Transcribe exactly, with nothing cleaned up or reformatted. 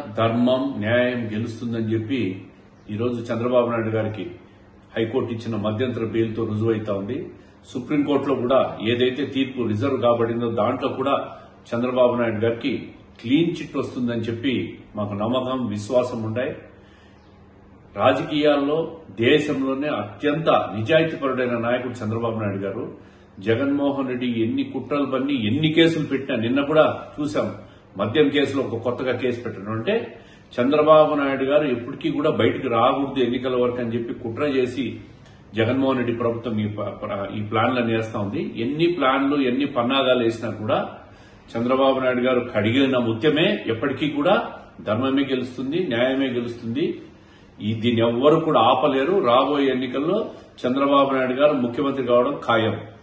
ధర్మం న్యాయం గెలుస్తుందని చెప్పి ఈరోజు చంద్రబాబు నాయుడు గారికి హైకోర్టు ఇచ్చిన మధ్యంతర బెయిల్తో రుజువైతా ఉంది. సుప్రీంకోర్టులో కూడా ఏదైతే తీర్పు రిజర్వ్ కాబడిందో దాంట్లో కూడా చంద్రబాబు నాయుడు గారికి క్లీన్ చిట్ వస్తుందని చెప్పి మాకు నమ్మకం, విశ్వాసం ఉన్నాయి. రాజకీయాల్లో దేశంలోనే అత్యంత నిజాయితీపరుడైన నాయకుడు చంద్రబాబు నాయుడు గారు. జగన్మోహన్ రెడ్డి ఎన్ని కుట్రలు పన్ని ఎన్ని కేసులు పెట్టినా, నిన్న కూడా చూసాం మద్యం కేసులో ఒక కొత్తగా కేసు పెట్టడం అంటే చంద్రబాబు నాయుడు గారు ఎప్పటికీ కూడా బయటకు రాకూడదు ఎన్నికల వరకు అని చెప్పి కుట్ర చేసి జగన్మోహన్ రెడ్డి ప్రభుత్వం ఈ ప్లాన్లను వేస్తా ఉంది. ఎన్ని ప్లాన్లు ఎన్ని పన్నాగాలు వేసినా కూడా చంద్రబాబు నాయుడు గారు కడిగిన ముత్యమే ఎప్పటికీ కూడా ధర్మమే గెలుస్తుంది, న్యాయమే గెలుస్తుంది. ఈ దీన్ని ఎవ్వరు కూడా ఆపలేరు. రాబోయే ఎన్నికల్లో చంద్రబాబు నాయుడు గారు ముఖ్యమంత్రి కావడం ఖాయం.